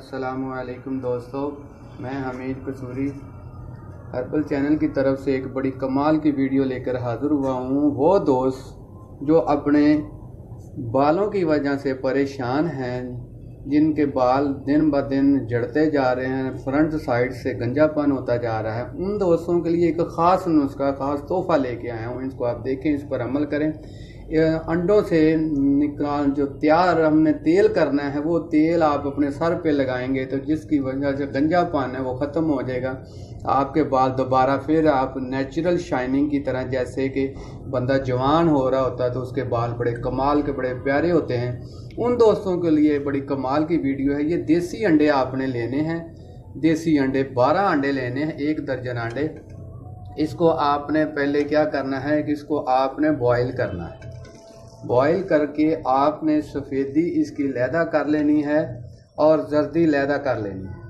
अस्सलामु अलैकुम दोस्तों, मैं हमीद कसूरी हर्बल चैनल की तरफ से एक बड़ी कमाल की वीडियो लेकर हाज़िर हुआ हूँ। वो दोस्त जो अपने बालों की वजह से परेशान हैं, जिनके बाल दिन ब दिन झड़ते जा रहे हैं, फ्रंट साइड से गंजापन होता जा रहा है, उन दोस्तों के लिए एक ख़ास नुस्खा, ख़ास तोहफ़ा लेके आया हूँ। इसको आप देखें, इस पर अमल करें। अंडों से निकाल जो तैयार हमने तेल करना है, वो तेल आप अपने सर पे लगाएंगे तो जिसकी वजह से गंजापन है वो ख़त्म हो जाएगा। आपके बाल दोबारा फिर आप नेचुरल शाइनिंग की तरह, जैसे कि बंदा जवान हो रहा होता है तो उसके बाल बड़े कमाल के, बड़े प्यारे होते हैं। उन दोस्तों के लिए बड़ी कमाल की वीडियो है। ये देसी अंडे आपने लेने हैं, देसी अंडे 12 अंडे लेने हैं, 1 दर्जन अंडे। इसको आपने पहले क्या करना है कि इसको आपने बॉयल करना है। बॉयल करके आपने सफ़ेदी इसकी लैदा कर लेनी है और जर्दी लैदा कर लेनी है।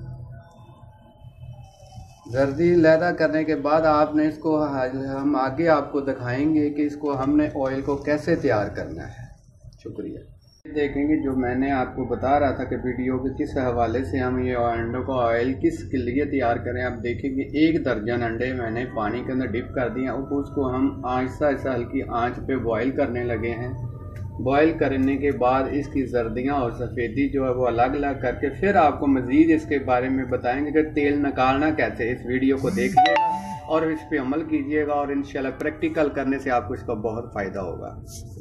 जर्दी लैदा करने के बाद आपने इसको, हम आगे आपको दिखाएंगे कि इसको हमने ऑयल को कैसे तैयार करना है। शुक्रिया। देखेंगे जो मैंने आपको बता रहा था कि वीडियो के किस हवाले से हम ये अंडों का ऑयल किस के लिए तैयार करें। आप देखेंगे 1 दर्जन अंडे मैंने पानी के अंदर डिप कर दिए, उसको हम आहिस्ता आहिस्ता हल्की आंच पे बॉईल करने लगे हैं। बॉईल करने के बाद इसकी जर्दियाँ और सफ़ेदी जो है वो अलग अलग करके फिर आपको मज़ीद इसके बारे में बताएंगे कि तेल निकालना कैसे। इस वीडियो को देखिएगा और इस पर अमल कीजिएगा और इंशाल्लाह प्रैक्टिकल करने से आपको इसका बहुत फ़ायदा होगा।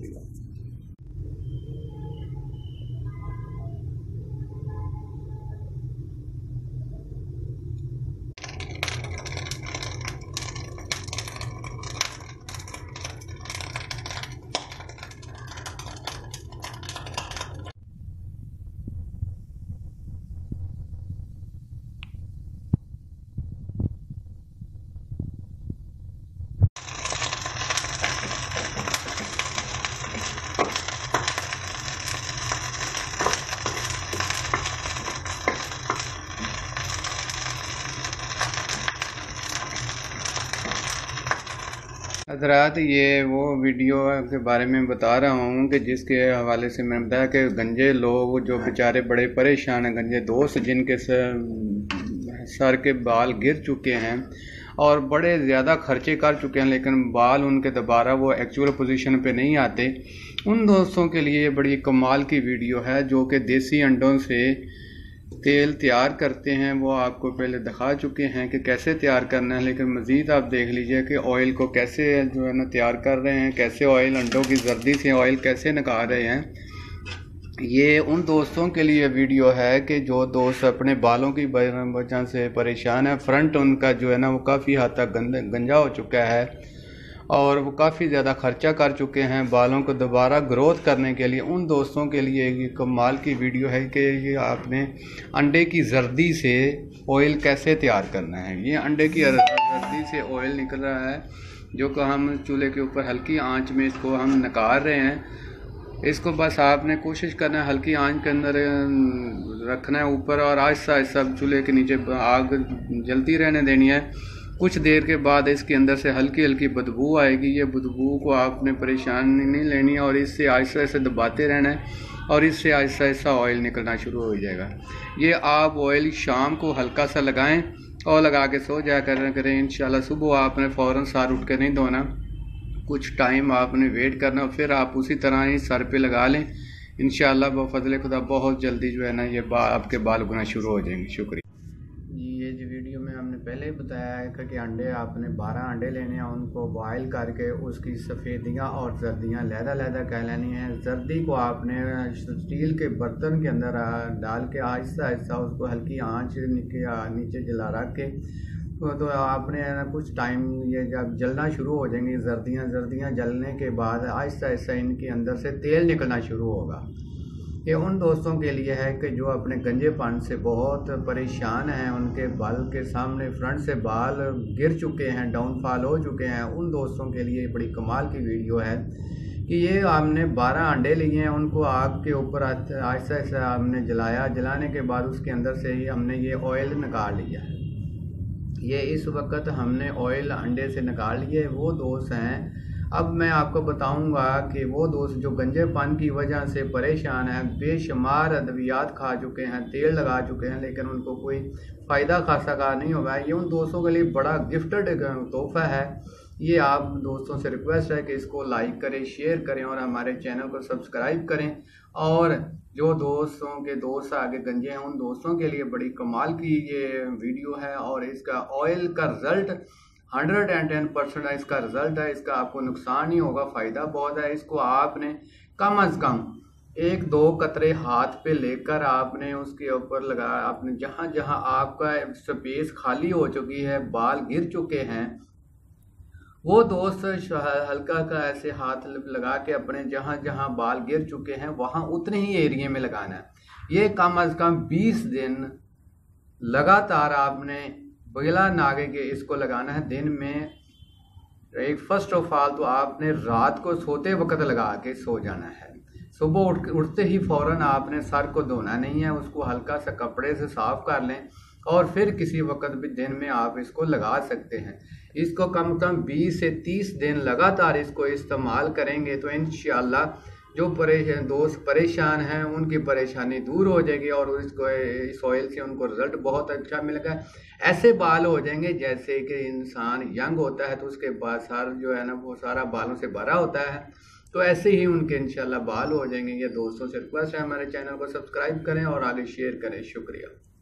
हज़रात, ये वो वीडियो के बारे में बता रहा हूँ कि जिसके हवाले से मैंने बताया कि गंजे लोग जो बेचारे बड़े परेशान हैं, गंजे दोस्त जिनके सर के बाल गिर चुके हैं और बड़े ज़्यादा खर्चे कर चुके हैं, लेकिन बाल उनके दोबारा वो एक्चुअल पोजीशन पे नहीं आते, उन दोस्तों के लिए बड़ी कमाल की वीडियो है। जो कि देसी अंडों से तेल तैयार करते हैं, वो आपको पहले दिखा चुके हैं कि कैसे तैयार करना है, लेकिन मज़ीद आप देख लीजिए कि ऑयल को कैसे जो है ना तैयार कर रहे हैं, कैसे ऑयल अंडों की जर्दी से ऑयल कैसे निकाल रहे हैं। ये उन दोस्तों के लिए वीडियो है कि जो दोस्त अपने बालों की वजह से परेशान है, फ्रंट उनका जो है ना वो काफ़ी हद तक गंजा हो चुका है और वो काफ़ी ज़्यादा खर्चा कर चुके हैं बालों को दोबारा ग्रोथ करने के लिए। उन दोस्तों के लिए ये कमाल की वीडियो है कि ये आपने अंडे की जर्दी से ऑयल कैसे तैयार करना है। ये अंडे की जर्दी से ऑयल निकल रहा है, जो कि हम चूल्हे के ऊपर हल्की आंच में इसको हम निकाल रहे हैं। इसको बस आपने कोशिश करना है हल्की आंच के अंदर रखना है ऊपर, और आहिस्ता आहिस्ता चूल्हे के नीचे आग जलती रहने देनी है। कुछ देर के बाद इसके अंदर से हल्की हल्की बदबू आएगी। ये बदबू को आपने परेशानी नहीं लेनी है और इससे आहिस्ता आहिस्ता दबाते रहना है और इससे आहिस्ता आहिस्ता ऑयल निकलना शुरू हो जाएगा। ये आप ऑयल शाम को हल्का सा लगाएं और लगा के सो जाया करें। इंशाल्लाह सुबह आपने फ़ौरन सर उठ के नहीं धोना, कुछ टाइम आपने वेट करना, फिर आप उसी तरह ही सर पे लगा लें। इंशाल्लाह बफ़ज़ल खुदा बहुत जल्दी जो है ना ये आपके बाल उगना शुरू हो जाएंगे। शुक्रिया। ये जो वीडियो में हमने पहले ही बताया है कि अंडे आपने 12 अंडे लेने हैं, उनको बॉयल करके उसकी सफ़ेदियाँ और जर्दियाँ लैदा कर लेनी है। जर्दी को आपने स्टील के बर्तन के अंदर डाल के आहिस्ता आहिस्ता उसको हल्की आंच नीचे जला रख के तो आपने कुछ टाइम, ये जब जलना शुरू हो जाएंगी जर्दियाँ जलने के बाद आहिस्ता आहिस्ता इनके अंदर से तेल निकलना शुरू होगा। ये उन दोस्तों के लिए है कि जो अपने गंजेपन से बहुत परेशान हैं, उनके बाल के सामने फ्रंट से बाल गिर चुके हैं, डाउनफॉल हो चुके हैं। उन दोस्तों के लिए बड़ी कमाल की वीडियो है कि ये हमने 12 अंडे लिए हैं, उनको आग के ऊपर आहिस्ता आहिस्ता हमने जलाया। जलाने के बाद उसके अंदर से ही हमने ये ऑयल निकाल लिया है। ये इस वक्त हमने ऑयल अंडे से निकाल लिए। वो दोस्त हैं اب میں آپ کو بتاؤں گا کہ وہ دوست جو گنجے پن کی وجہ سے پریشان ہیں، بے شمار ادویات کھا چکے ہیں، تیل لگا چکے ہیں، لیکن ان کو کوئی فائدہ خاصا کار نہیں ہوگا، یہ ان دوستوں کے لیے بڑا گفٹڈ تحفہ ہے۔ یہ آپ دوستوں سے ریکویسٹ ہے کہ اس کو لائک کریں، شیئر کریں اور ہمارے چینل کو سبسکرائب کریں، اور جو دوستوں کے دوست آگے گنجے ہیں ان دوستوں کے لیے بڑی کمال کی یہ ویڈیو ہے، اور اس کا آئل کا رزلٹ 110% اس کا رزلٹ ہے، اس کا آپ کو نقصان نہیں ہوگا، فائدہ بہت ہے۔ اس کو آپ نے کم از کم 1-2 قطرے ہاتھ پہ لے کر آپ نے اس کے اوپر لگا، آپ نے جہاں جہاں آپ کا سپیس خالی ہو چکی ہے، بال گر چکے ہیں، وہ دوست ہلکا کا ایسے ہاتھ لگا کے اپنے جہاں جہاں بال گر چکے ہیں وہاں اتنے ہی ایریے میں لگانا ہے۔ یہ کم از کم 20 دن لگاتار آپ نے بغلا ناگے کے اس کو لگانا ہے۔ دن میں فرسٹ آف آل تو آپ نے رات کو سوتے وقت لگا کے سو جانا ہے۔ صبح اٹھتے ہی فوراً آپ نے سر کو دھونا نہیں ہے، اس کو ہلکا سا کپڑے سے صاف کر لیں، اور پھر کسی وقت بھی دن میں آپ اس کو لگا سکتے ہیں۔ اس کو کم از کم 20 سے 30 دن لگاتار اس کو استعمال کریں گے تو انشاءاللہ جو دوست پریشان ہیں ان کی پریشانی دور ہو جائے گی، اور اس آئل سے ان کو رزلٹ بہت اچھا ملے گا۔ ایسے بال ہو جائیں گے جیسے کہ انسان ینگ ہوتا ہے تو اس کے بعد سر جو ہے نا وہ سارا بالوں سے بھرا ہوتا ہے، تو ایسے ہی ان کے انشاءاللہ بال ہو جائیں گے۔ یہ دوستوں سے ریکویسٹ ہے ہمارے چینل کو سبسکرائب کریں اور آگے شیئر کریں۔ شکریہ۔